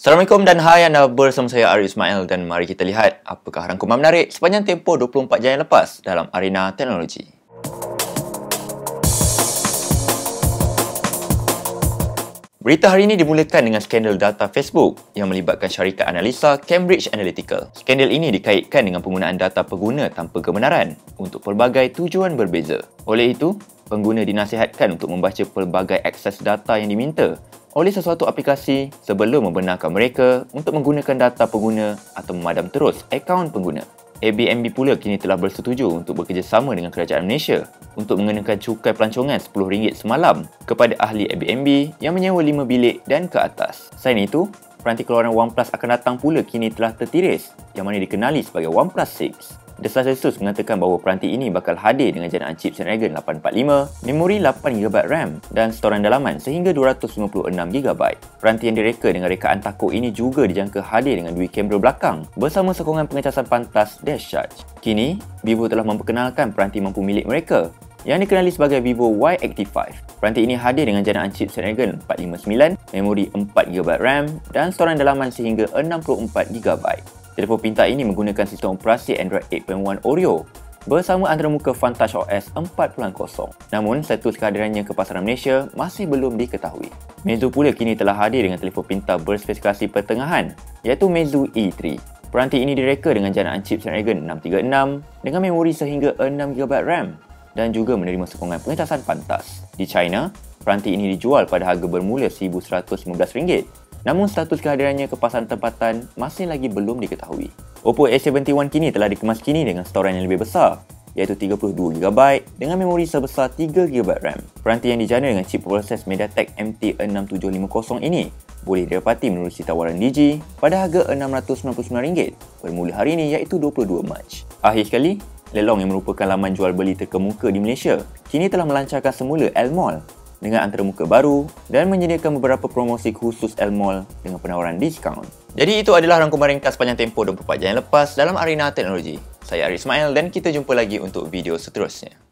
Assalamualaikum dan hai, anda bersama saya Arif Ismail dan mari kita lihat apakah rangkuman menarik sepanjang tempoh 24 jam yang lepas dalam arena teknologi. Berita hari ini dimulakan dengan skandal data Facebook yang melibatkan syarikat analisa Cambridge Analytica. Skandal ini dikaitkan dengan penggunaan data pengguna tanpa kebenaran untuk pelbagai tujuan berbeza. Oleh itu, pengguna dinasihatkan untuk membaca pelbagai akses data yang diminta oleh sesuatu aplikasi sebelum membenarkan mereka untuk menggunakan data pengguna atau memadam terus akaun pengguna. Airbnb pula kini telah bersetuju untuk bekerjasama dengan kerajaan Malaysia untuk mengenakan cukai pelancongan RM10 semalam kepada ahli Airbnb yang menyewa 5 bilik dan ke atas. Selain itu, peranti keluaran OnePlus akan datang pula kini telah tertiris yang mana dikenali sebagai OnePlus 6. Desas-desus mengatakan bahawa peranti ini bakal hadir dengan janaan chip Snapdragon 845, memori 8GB RAM dan storan dalaman sehingga 256GB. Peranti yang direka dengan rekaan takuk ini juga dijangka hadir dengan dua kamera belakang bersama sokongan pengecasan pantas dash charge. Kini, Vivo telah memperkenalkan peranti mampu milik mereka yang dikenali sebagai Vivo Y85. Peranti ini hadir dengan janaan chip Snapdragon 459, memori 4GB RAM dan storan dalaman sehingga 64GB. Telefon pintar ini menggunakan sistem operasi Android 8.1 Oreo bersama antarmuka Vantage OS 4.0. Namun, status kehadirannya ke pasaran Malaysia masih belum diketahui. Meizu pula kini telah hadir dengan telefon pintar berspesifikasi pertengahan iaitu Meizu E3. Peranti ini direka dengan janaan chip Snapdragon 636 dengan memori sehingga 6GB RAM dan juga menerima sokongan pengecasan pantas. Di China, peranti ini dijual pada harga bermula RM1,115. Namun status kehadirannya ke pasaran tempatan masih lagi belum diketahui. Oppo A71 kini telah dikemas kini dengan storan yang lebih besar iaitu 32GB dengan memori sebesar 3GB RAM. Peranti yang dijana dengan chip proses MediaTek MT6750 ini boleh didapati menerusi tawaran Digi pada harga RM699 bermula hari ini iaitu 22 Mac. Akhir sekali, Lelong yang merupakan laman jual beli terkemuka di Malaysia kini telah melancarkan semula L-Mall dengan antarmuka baru dan menyediakan beberapa promosi khusus L-Mall dengan penawaran diskaun. Jadi itu adalah rangkuman ringkas sepanjang tempoh 24 jam yang lepas dalam arena teknologi. Saya Arif Ismail dan kita jumpa lagi untuk video seterusnya.